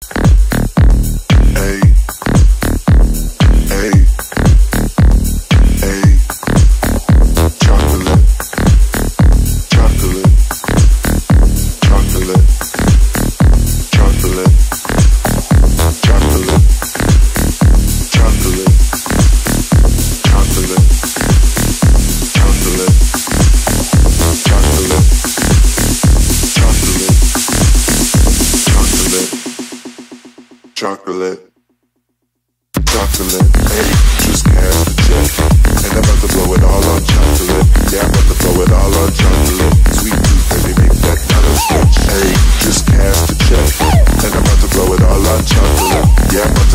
Chocolate, chocolate, hey, just cash the check. And I'm about to blow it all on chocolate. Yeah, I'm about to blow it all on chocolate. Sweet tooth, baby, make that dollar stretch. Hey, just cash the check. And I'm about to blow it all on chocolate. Yeah, I'm